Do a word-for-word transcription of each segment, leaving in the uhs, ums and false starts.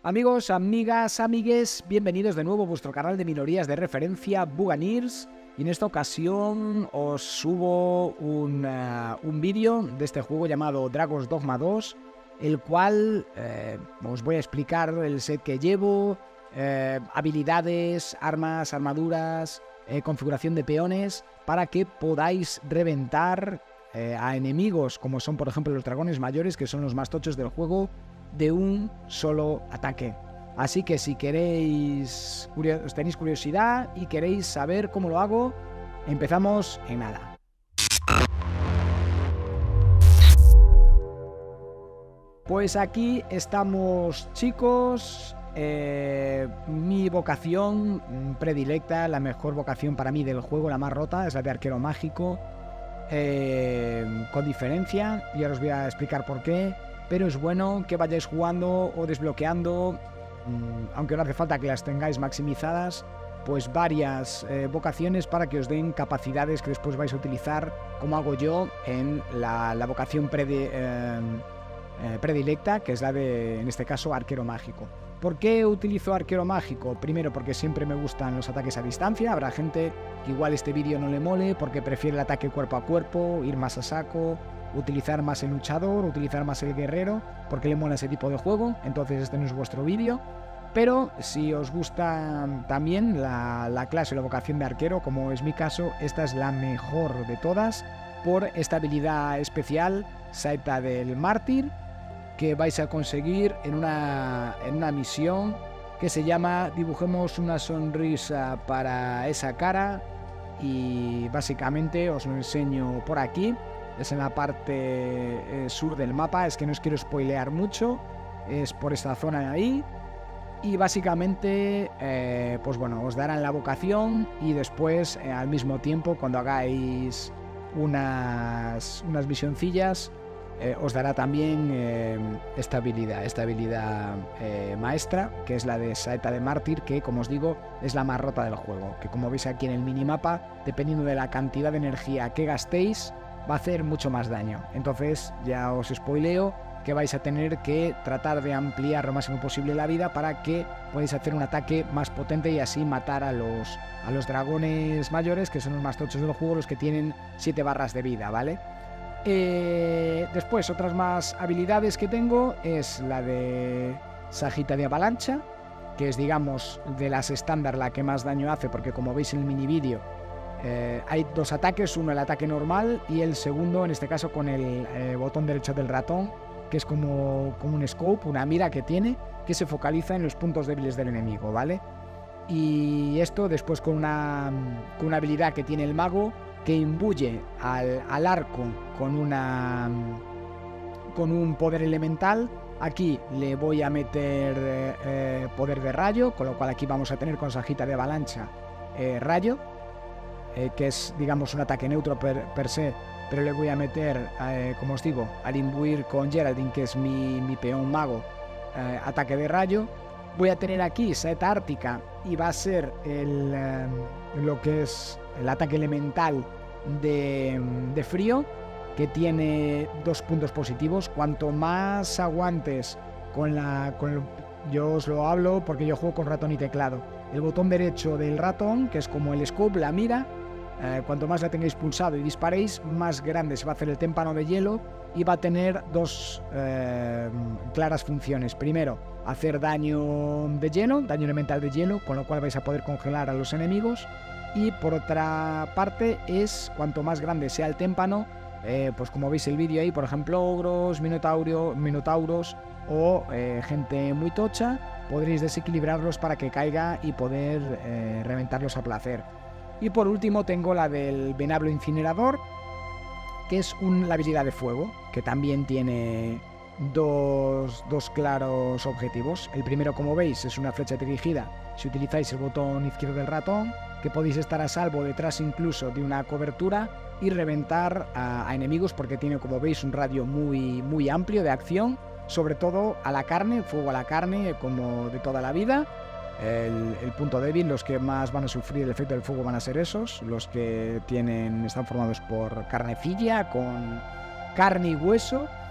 Amigos, amigas, amigues, bienvenidos de nuevo a vuestro canal de minorías de referencia Buganeers. Y en esta ocasión os subo un, uh, un vídeo de este juego llamado Dragon's Dogma dos, el cual eh, os voy a explicar el set que llevo, eh, habilidades, armas, armaduras, eh, configuración de peones, para que podáis reventar eh, a enemigos como son por ejemplo los dragones mayores, que son los más tochos del juego, de un solo ataque. Así que si queréis, os tenéis curiosidad y queréis saber cómo lo hago, empezamos en nada. Pues aquí estamos, chicos. Eh, mi vocación predilecta, la mejor vocación para mí del juego, la más rota, es la de arquero mágico, eh, con diferencia, y ahora os voy a explicar por qué. Pero es bueno que vayáis jugando o desbloqueando, aunque no hace falta que las tengáis maximizadas, pues varias eh, vocaciones para que os den capacidades que después vais a utilizar, como hago yo en la, la vocación predi, eh, eh, predilecta, que es la de, en este caso, arquero mágico. ¿Por qué utilizo arquero mágico? Primero porque siempre me gustan los ataques a distancia. Habrá gente que igual este vídeo no le mole porque prefiere el ataque cuerpo a cuerpo, ir más a saco, utilizar más el luchador, utilizar más el guerrero, porque le mola ese tipo de juego. Entonces este no es vuestro vídeo. Pero si os gusta también la, la clase o la vocación de arquero, como es mi caso, esta es la mejor de todas, por esta habilidad especial, Saeta del Mártir, que vais a conseguir en una, en una misión que se llama Dibujemos una sonrisa para esa cara, y básicamente os lo enseño por aquí. Es en la parte eh, sur del mapa, es que no os quiero spoilear mucho, es por esta zona de ahí. Y básicamente, eh, pues bueno, os darán la vocación y después, eh, al mismo tiempo, cuando hagáis unas, unas misioncillas, eh, os dará también eh, esta habilidad, esta habilidad eh, maestra, que es la de Saeta de Mártir, que, como os digo, es la más rota del juego, que como veis aquí en el minimapa, dependiendo de la cantidad de energía que gastéis, va a hacer mucho más daño. Entonces ya os spoileo que vais a tener que tratar de ampliar lo máximo posible la vida para que podáis hacer un ataque más potente y así matar a los, a los dragones mayores, que son los más tochos del juego, los que tienen siete barras de vida, ¿vale? Eh, después, otras más habilidades que tengo es la de Sagita de Avalancha, que es, digamos, de las estándar la que más daño hace, porque como veis en el mini vídeo, Eh, hay dos ataques, uno el ataque normal y el segundo, en este caso, con el eh, botón derecho del ratón, que es como, como un scope, una mira que tiene, que se focaliza en los puntos débiles del enemigo, ¿vale? Y esto después con una, con una habilidad que tiene el mago, que imbuye al, al arco con, una, con un poder elemental. Aquí le voy a meter eh, eh, poder de rayo, con lo cual aquí vamos a tener con Sagita de Avalancha eh, rayo, Eh, que es, digamos, un ataque neutro per, per se, pero le voy a meter, eh, como os digo, al imbuir con Geraldine, que es mi, mi peón mago, eh, ataque de rayo. Voy a tener aquí Saeta Ártica y va a ser el, eh, lo que es el ataque elemental de, de frío, que tiene dos puntos positivos. Cuanto más aguantes con la... Con el, yo os lo hablo porque yo juego con ratón y teclado. El botón derecho del ratón, que es como el scope, la mira, eh, cuanto más la tengáis pulsado y disparéis, más grande se va a hacer el témpano de hielo y va a tener dos eh, claras funciones. Primero, hacer daño de hielo, daño elemental de hielo, con lo cual vais a poder congelar a los enemigos. Y por otra parte es, cuanto más grande sea el témpano, eh, pues como veis el vídeo ahí, por ejemplo, ogros, minotaurio, minotauros o eh, gente muy tocha, podréis desequilibrarlos para que caiga y poder eh, reventarlos a placer. Y por último tengo la del venablo incinerador, que es un, la habilidad de fuego, que también tiene dos, dos claros objetivos. El primero, como veis, es una flecha dirigida si utilizáis el botón izquierdo del ratón, que podéis estar a salvo detrás incluso de una cobertura y reventar a, a enemigos, porque tiene, como veis, un radio muy, muy amplio de acción, sobre todo a la carne, fuego a la carne, como de toda la vida. El, el punto débil, los que más van a sufrir el efecto del fuego van a ser esos, los que tienen, están formados por carnecilla, con carne y hueso.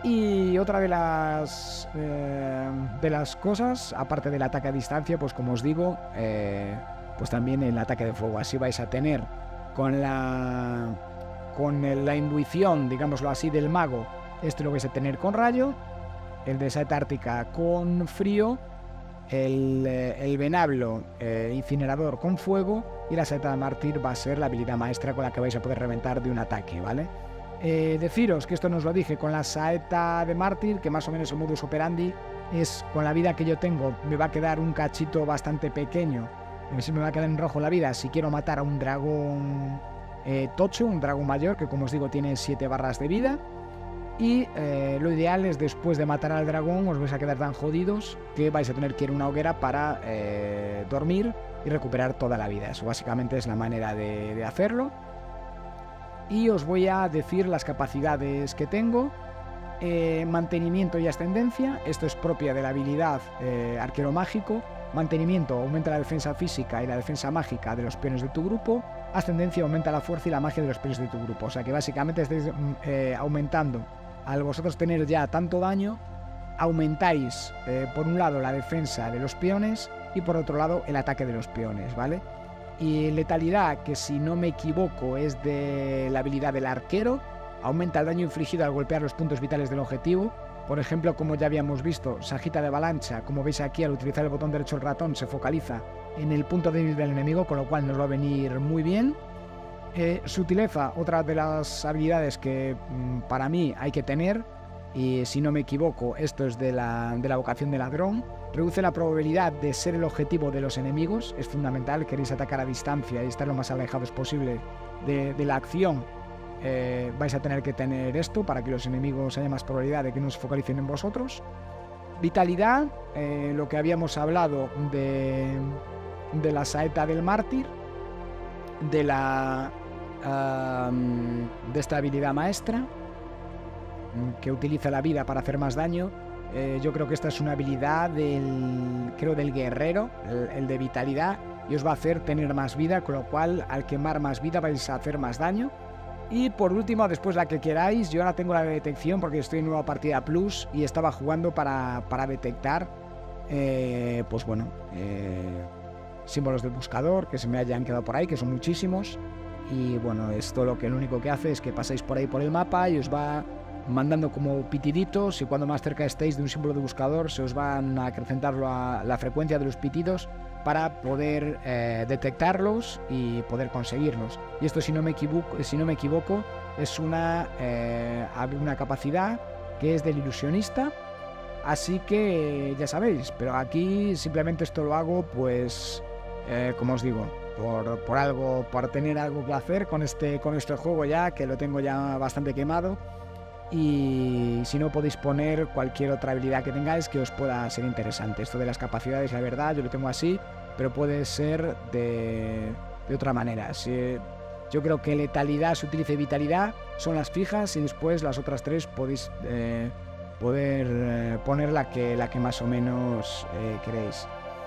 Y otra de las, eh, de las cosas, aparte del ataque a distancia, pues como os digo, eh, pues también el ataque de fuego. Así vais a tener con la, con el, la intuición, digámoslo así, del mago. Esto lo vais a tener con rayo, el de saeta ártica con frío, el, eh, el venablo eh, incinerador con fuego, y la saeta de mártir va a ser la habilidad maestra con la que vais a poder reventar de un ataque, ¿vale? Eh, deciros que esto no os lo dije con la saeta de mártir, que más o menos el modus operandi es, con la vida que yo tengo, me va a quedar un cachito bastante pequeño, me va a quedar en rojo la vida si quiero matar a un dragón eh, tocho, un dragón mayor, que como os digo tiene siete barras de vida. Y eh, lo ideal es, después de matar al dragón, os vais a quedar tan jodidos que vais a tener que ir a una hoguera para eh, dormir y recuperar toda la vida. Eso básicamente es la manera de, de hacerlo. Y os voy a decir las capacidades que tengo. Eh, mantenimiento y ascendencia. Esto es propia de la habilidad eh, arquero mágico. Mantenimiento aumenta la defensa física y la defensa mágica de los peones de tu grupo. Ascendencia aumenta la fuerza y la magia de los peones de tu grupo. O sea que básicamente estáis eh, aumentando. Al vosotros tener ya tanto daño, aumentáis eh, por un lado la defensa de los peones y por otro lado el ataque de los peones, ¿vale? Y letalidad, que si no me equivoco es de la habilidad del arquero, aumenta el daño infligido al golpear los puntos vitales del objetivo. Por ejemplo, como ya habíamos visto, Sagita de avalancha, como veis aquí, al utilizar el botón derecho del ratón se focaliza en el punto débil del enemigo, con lo cual nos va a venir muy bien. Eh, sutileza, otra de las habilidades que mmm, para mí hay que tener, y si no me equivoco esto es de la, de la vocación de ladrón. Reduce la probabilidad de ser el objetivo de los enemigos, es fundamental. Queréis atacar a distancia y estar lo más alejados posible de, de la acción, eh, vais a tener que tener esto para que los enemigos haya más probabilidad de que no se focalicen en vosotros. Vitalidad, eh, lo que habíamos hablado de, de la saeta del mártir, de la um, de esta habilidad maestra que utiliza la vida para hacer más daño. Eh, yo creo que esta es una habilidad del, creo del guerrero, el, el de vitalidad, y os va a hacer tener más vida, con lo cual al quemar más vida vais a hacer más daño. Y por último, después la que queráis, yo ahora tengo la de detección porque estoy en nueva partida plus y estaba jugando para, para detectar, eh, pues bueno, eh, símbolos del buscador que se me hayan quedado por ahí, que son muchísimos. Y bueno, esto lo que lo único que hace es que pasáis por ahí por el mapa y os va mandando como pitiditos, y cuando más cerca estéis de un símbolo de buscador se os van a acrecentar la, la frecuencia de los pitidos para poder eh, detectarlos y poder conseguirlos. Y esto, si no me equivoco, si no me equivoco es una, eh, una capacidad que es del ilusionista, así que ya sabéis, pero aquí simplemente esto lo hago pues eh, como os digo, por, por algo, por tener algo que hacer con este, con este juego, ya que lo tengo ya bastante quemado. Y si no, podéis poner cualquier otra habilidad que tengáis que os pueda ser interesante. Esto de las capacidades, la verdad, yo lo tengo así, pero puede ser de, de otra manera. Si, yo creo que letalidad, se utiliza, y vitalidad son las fijas, y después las otras tres podéis eh, poder eh, poner la que, la que más o menos eh, queréis.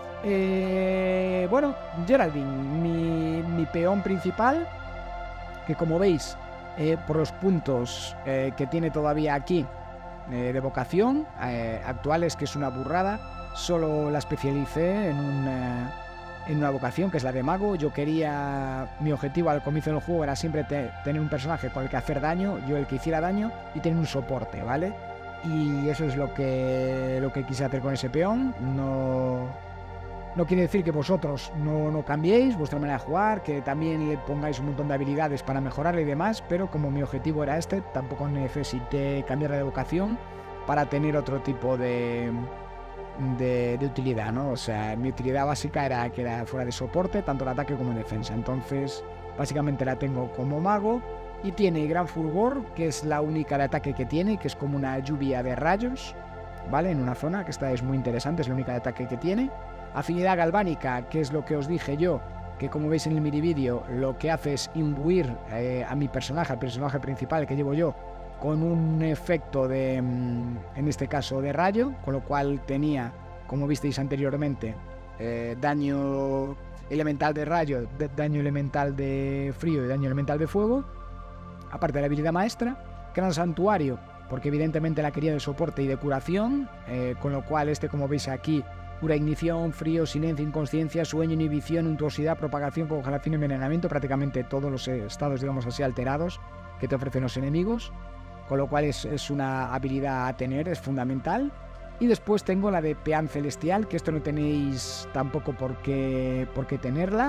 Eh, bueno, Geraldine, mi, mi peón principal, que como veis, Eh, por los puntos eh, que tiene todavía aquí eh, de vocación eh, actuales, que es una burrada, solo la especialicé en, un, eh, en una vocación que es la de mago. Yo quería, mi objetivo al comienzo del juego era siempre te, tener un personaje con el que hacer daño, yo el que hiciera daño, y tener un soporte, ¿vale? Y eso es lo que, lo que quise hacer con ese peón. No... No quiere decir que vosotros no, no cambiéis vuestra manera de jugar, que también le pongáis un montón de habilidades para mejorarle y demás, pero como mi objetivo era este, tampoco necesité cambiar de vocación para tener otro tipo de, de, de utilidad, ¿no? O sea, mi utilidad básica era que era fuera de soporte, tanto en ataque como en defensa. Entonces, básicamente la tengo como mago, y tiene gran fulgor, que es la única de ataque que tiene, que es como una lluvia de rayos, ¿vale? En una zona, que esta es muy interesante, es la única de ataque que tiene. Afinidad galvánica, que es lo que os dije yo, que como veis en el mini vídeo, lo que hace es imbuir eh, a mi personaje, al personaje principal que llevo yo, con un efecto de, en este caso, de rayo, con lo cual tenía, como visteis anteriormente, eh, daño elemental de rayo, de, daño elemental de frío y daño elemental de fuego, aparte de la habilidad maestra. Gran santuario, porque evidentemente la quería de soporte y de curación, eh, con lo cual este, como veis aquí, cura ignición, frío, silencio, inconsciencia, sueño, inhibición, untuosidad, propagación, congelación y envenenamiento, prácticamente todos los estados, digamos así, alterados que te ofrecen los enemigos, con lo cual es, es una habilidad a tener, es fundamental. Y después tengo la de Peán Celestial, que esto no tenéis tampoco por qué, por qué tenerla.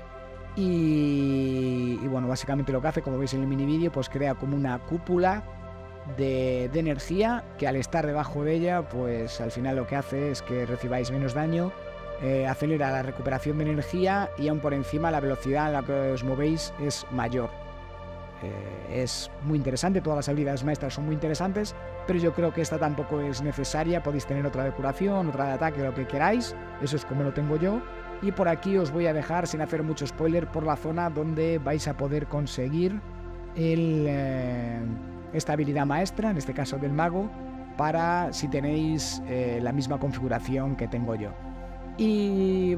Y, y bueno, básicamente lo que hace, como veis en el mini vídeo, pues crea como una cúpula de, de energía que al estar debajo de ella, pues al final lo que hace es que recibáis menos daño, eh, acelera la recuperación de energía y aún por encima la velocidad en la que os movéis es mayor. Eh, es muy interesante, todas las habilidades maestras son muy interesantes, pero yo creo que esta tampoco es necesaria. Podéis tener otra de curación, otra de ataque, lo que queráis, eso es como lo tengo yo. Y por aquí os voy a dejar, sin hacer mucho spoiler, por la zona donde vais a poder conseguir el, eh, esta habilidad maestra, en este caso del mago, para si tenéis eh, la misma configuración que tengo yo. Y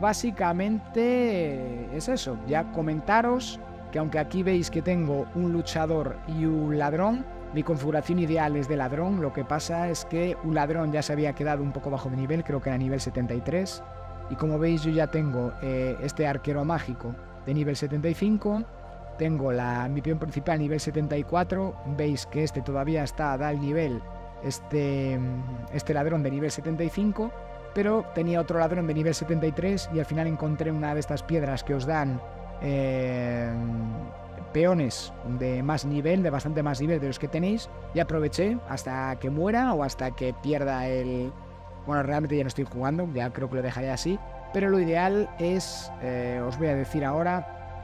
básicamente es eso, ya comentaros que aunque aquí veis que tengo un luchador y un ladrón, mi configuración ideal es de ladrón. Lo que pasa es que un ladrón ya se había quedado un poco bajo de nivel, creo que era nivel setenta y tres, y como veis yo ya tengo eh, este arquero mágico de nivel setenta y cinco, tengo la, mi peón principal nivel setenta y cuatro, veis que este todavía está da el nivel, este, este ladrón de nivel setenta y cinco, pero tenía otro ladrón de nivel setenta y tres y al final encontré una de estas piedras que os dan Eh, peones de más nivel, de bastante más nivel de los que tenéis, y aproveché hasta que muera o hasta que pierda el... Bueno, realmente ya no estoy jugando, ya creo que lo dejaré así, pero lo ideal es, eh, os voy a decir ahora,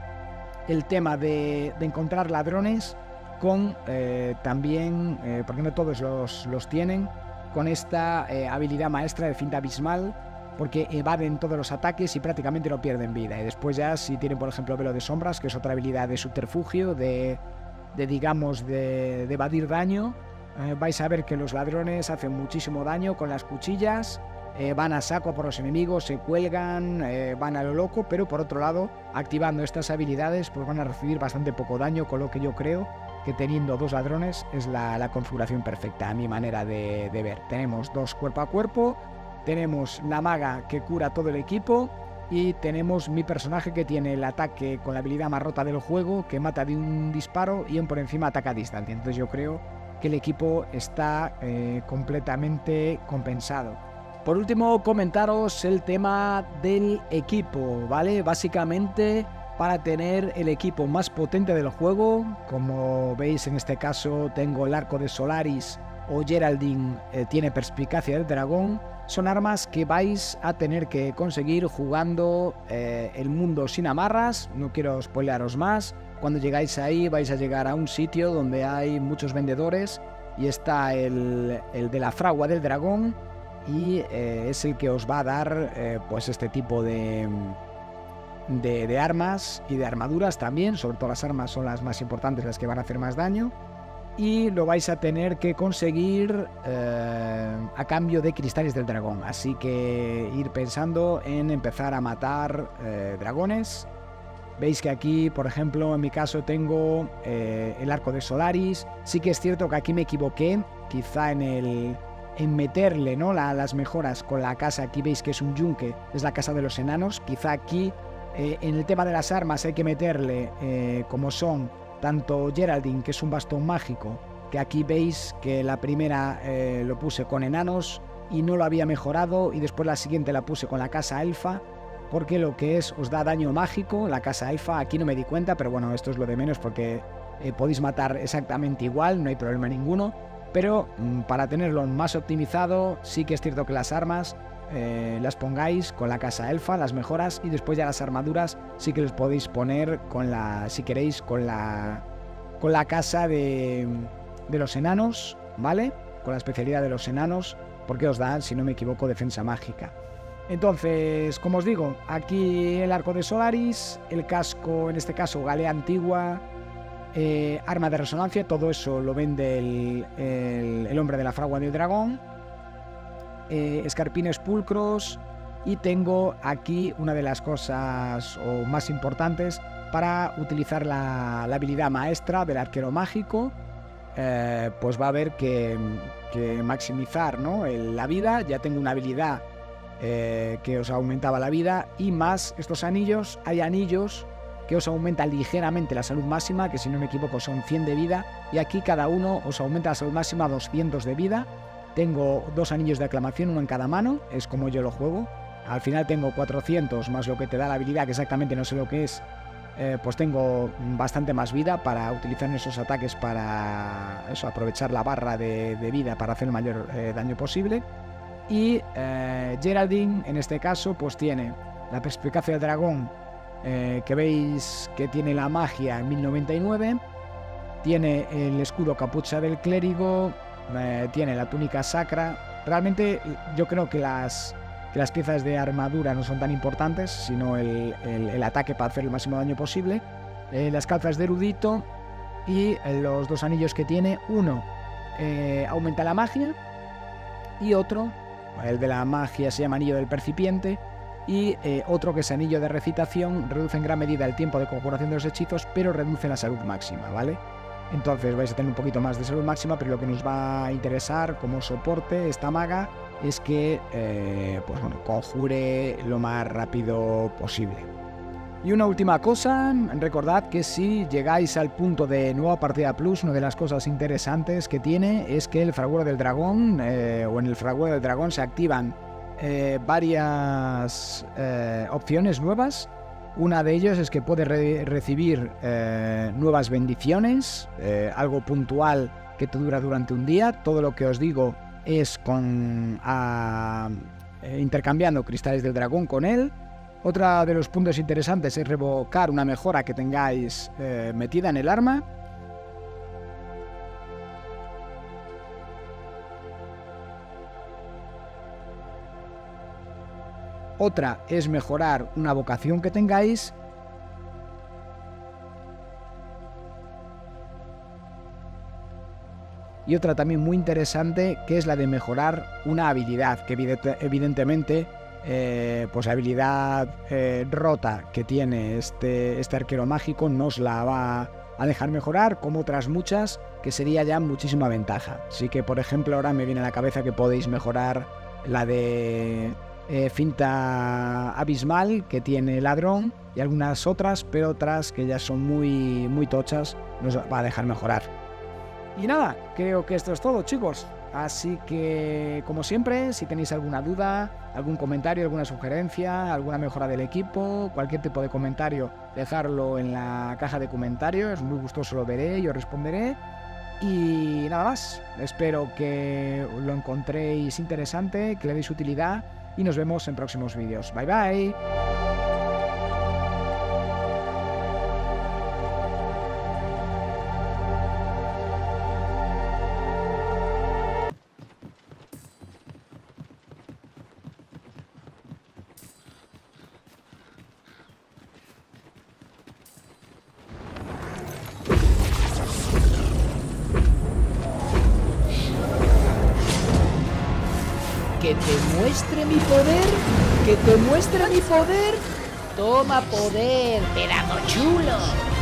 el tema de, de encontrar ladrones con eh, también, eh, porque no todos los, los tienen, con esta eh, habilidad maestra de finta abismal, porque evaden todos los ataques y prácticamente no pierden vida. Y después ya si tienen, por ejemplo, velo de sombras, que es otra habilidad de subterfugio, de, de digamos, de, de evadir daño, eh, vais a ver que los ladrones hacen muchísimo daño con las cuchillas, eh, van a saco por los enemigos, se cuelgan, eh, van a lo loco, pero por otro lado, activando estas habilidades, pues van a recibir bastante poco daño, con lo que yo creo que teniendo dos ladrones es la, la configuración perfecta, a mi manera de, de ver. Tenemos dos cuerpo a cuerpo, tenemos la maga que cura todo el equipo y tenemos mi personaje que tiene el ataque con la habilidad más rota del juego, que mata de un disparo y en por encima ataca a distancia. Entonces yo creo que el equipo está eh, completamente compensado. Por último, comentaros el tema del equipo, ¿vale? Básicamente, para tener el equipo más potente del juego, como veis en este caso tengo el arco de Solaris o Geraldine eh, tiene perspicacia del dragón. Son armas que vais a tener que conseguir jugando eh, el mundo sin amarras. No quiero spoilearos más. Cuando llegáis ahí vais a llegar a un sitio donde hay muchos vendedores y está el, el de la fragua del dragón y eh, es el que os va a dar eh, pues este tipo de, de, de armas y de armaduras también. Sobre todo las armas son las más importantes, las que van a hacer más daño. Y lo vais a tener que conseguir eh, a cambio de cristales del dragón. Así que ir pensando en empezar a matar eh, dragones. Veis que aquí, por ejemplo, en mi caso tengo eh, el arco de Solaris. Sí que es cierto que aquí me equivoqué, quizá en el en meterle, ¿no?, la, las mejoras con la casa. Aquí veis que es un yunque, es la casa de los enanos. Quizá aquí eh, en el tema de las armas hay que meterle eh, como son tanto Geraldine, que es un bastón mágico, que aquí veis que la primera eh, lo puse con enanos y no lo había mejorado, y después la siguiente la puse con la casa elfa, porque lo que es os da daño mágico, la casa elfa. Aquí no me di cuenta, pero bueno, esto es lo de menos porque eh, podéis matar exactamente igual, no hay problema ninguno, pero mmm, para tenerlo más optimizado, sí que es cierto que las armas Eh, las pongáis con la casa elfa, las mejoras, y después ya las armaduras sí que les podéis poner con la, si queréis, con la con la casa de, de los enanos, ¿vale? Con la especialidad de los enanos, porque os da, si no me equivoco, defensa mágica. Entonces, como os digo, aquí el arco de Solaris, el casco, en este caso galea antigua, eh, arma de resonancia, todo eso lo vende el, el, el hombre de la fragua del dragón. Eh, escarpines pulcros, y tengo aquí una de las cosas o más importantes para utilizar la, la habilidad maestra del arquero mágico, eh, pues va a haber que, que maximizar, ¿no? El, la vida. Ya tengo una habilidad eh, que os aumentaba la vida, y más estos anillos. Hay anillos que os aumenta ligeramente la salud máxima, que si no me equivoco son cien de vida, y aquí cada uno os aumenta la salud máxima a doscientos de vida. Tengo dos anillos de aclamación, uno en cada mano, es como yo lo juego. Al final tengo cuatrocientos más lo que te da la habilidad, que exactamente no sé lo que es. Eh, pues tengo bastante más vida para utilizar en esos ataques, para eso, aprovechar la barra de, de vida para hacer el mayor eh, daño posible. Y eh, Geraldine, en este caso, pues tiene la perspicacia del dragón, eh, que veis que tiene la magia en mil noventa y nueve. Tiene el escudo capucha del clérigo, eh, tiene la túnica sacra. Realmente yo creo que las, que las piezas de armadura no son tan importantes, sino el, el, el ataque para hacer el máximo daño posible. Eh, las calzas de erudito y eh, los dos anillos que tiene. Uno eh, aumenta la magia y otro, el de la magia se llama anillo del percipiente, y eh, otro que es anillo de recitación, reduce en gran medida el tiempo de conjuración de los hechizos, pero reduce la salud máxima, ¿vale? Entonces vais a tener un poquito más de salud máxima, pero lo que nos va a interesar como soporte esta maga es que eh, pues bueno, conjure lo más rápido posible. Y una última cosa, recordad que si llegáis al punto de nueva partida plus, una de las cosas interesantes que tiene es que el fragor del dragón, eh, o en el fragor del dragón se activan eh, varias eh, opciones nuevas. Una de ellas es que puede re recibir eh, nuevas bendiciones, eh, algo puntual que te dura durante un día. Todo lo que os digo es con a, eh, intercambiando cristales del dragón con él. Otra de los puntos interesantes es revocar una mejora que tengáis eh, metida en el arma. Otra es mejorar una vocación que tengáis. Y otra también muy interesante, que es la de mejorar una habilidad, que evidente, evidentemente, eh, pues la habilidad eh, rota que tiene este, este arquero mágico no os la va a dejar mejorar, como otras muchas, que sería ya muchísima ventaja. Así que, por ejemplo, ahora me viene a la cabeza que podéis mejorar la de Eh, finta abismal que tiene ladrón, y algunas otras, pero otras que ya son muy, muy tochas, nos va a dejar mejorar. Y nada, creo que esto es todo, chicos. Así que, como siempre, si tenéis alguna duda, algún comentario, alguna sugerencia, alguna mejora del equipo, cualquier tipo de comentario, dejarlo en la caja de comentarios. Muy gustoso lo veré y os responderé. Y nada más, espero que lo encontréis interesante, que le deis utilidad, y nos vemos en próximos vídeos. Bye bye. Que te muestre mi poder, que te muestre mi poder. Toma poder, pedazo chulo.